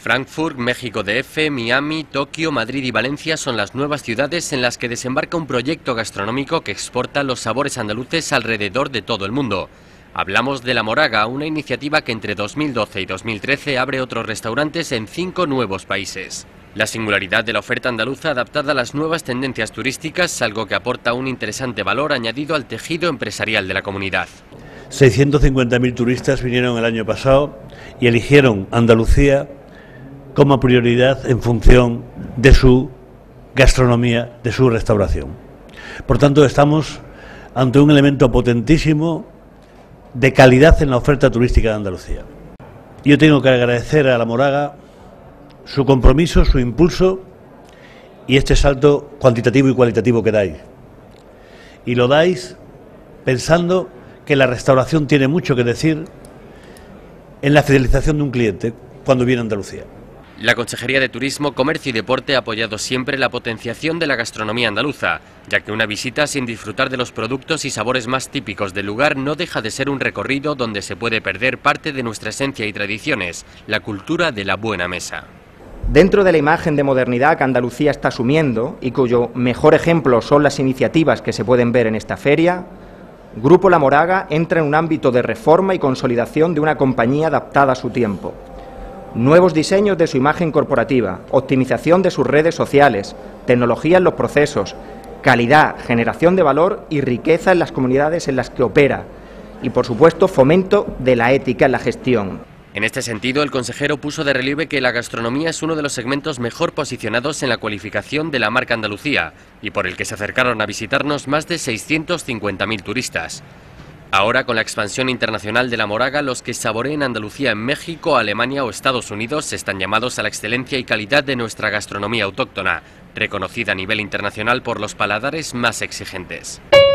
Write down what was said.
Frankfurt, México DF, Miami, Tokio, Madrid y Valencia son las nuevas ciudades en las que desembarca un proyecto gastronómico que exporta los sabores andaluces alrededor de todo el mundo. Hablamos de La Moraga, una iniciativa que entre 2012 y 2013 abre otros restaurantes en 5 nuevos países. La singularidad de la oferta andaluza adaptada a las nuevas tendencias turísticas, algo que aporta un interesante valor añadido al tejido empresarial de la comunidad. 650.000 turistas vinieron el año pasado y eligieron Andalucía como prioridad en función de su gastronomía, de su restauración. Por tanto, estamos ante un elemento potentísimo de calidad en la oferta turística de Andalucía. Yo tengo que agradecer a La Moraga su compromiso, su impulso y este salto cuantitativo y cualitativo que dais. Y lo dais pensando que la restauración tiene mucho que decir en la fidelización de un cliente cuando viene a Andalucía. La Consejería de Turismo, Comercio y Deporte ha apoyado siempre la potenciación de la gastronomía andaluza, ya que una visita sin disfrutar de los productos y sabores más típicos del lugar no deja de ser un recorrido donde se puede perder parte de nuestra esencia y tradiciones, la cultura de la buena mesa. Dentro de la imagen de modernidad que Andalucía está asumiendo y cuyo mejor ejemplo son las iniciativas que se pueden ver en esta feria, Grupo La Moraga entra en un ámbito de reforma y consolidación de una compañía adaptada a su tiempo. Nuevos diseños de su imagen corporativa, optimización de sus redes sociales, tecnología en los procesos, calidad, generación de valor y riqueza en las comunidades en las que opera y, por supuesto, fomento de la ética en la gestión. En este sentido, el consejero puso de relieve que la gastronomía es uno de los segmentos mejor posicionados en la cualificación de la marca Andalucía y por el que se acercaron a visitarnos más de 650.000 turistas. Ahora, con la expansión internacional de La Moraga, los que saboreen Andalucía en México, Alemania o Estados Unidos están llamados a la excelencia y calidad de nuestra gastronomía autóctona, reconocida a nivel internacional por los paladares más exigentes.